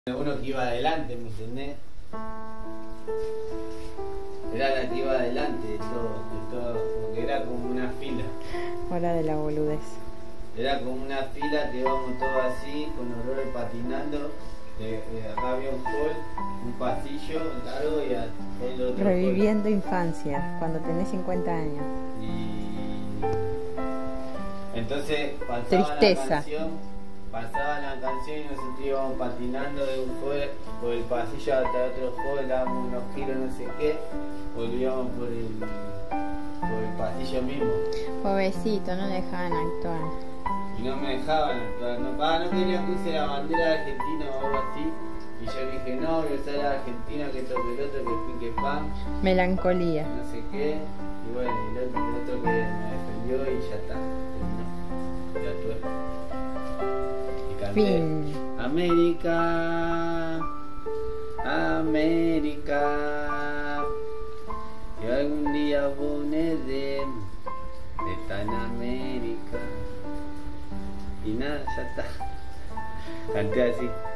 Uno que iba adelante, ¿me entendés? Era la que iba adelante de todo, porque era como una fila. Hora de la boludez. Era como una fila que íbamos todos así, con los roles patinando. Acá había un hall, un pasillo largo y al fondo otro Reviviendo hall. infancia, cuando tenés 50 años. Y entonces Tristeza. pasaba la canción y nosotros íbamos patinando de un hall por el pasillo hasta otro hall, dábamos unos giros no sé qué, volvíamos por el pasillo mismo. Pobrecito, no dejaban actuar. Y no me dejaban actuar, no querían que use la bandera de Argentina o algo así. Y yo dije, no, voy a usar la Argentina, que esto, que el otro, que pin, que pan. Melancolía. No sé qué. Y bueno, el otro que me defendió y ya está. Terminó. Ya actué. Y canté. Fin. América, América, que algún día volveré, está en América. Y nada, ya está. Canté así.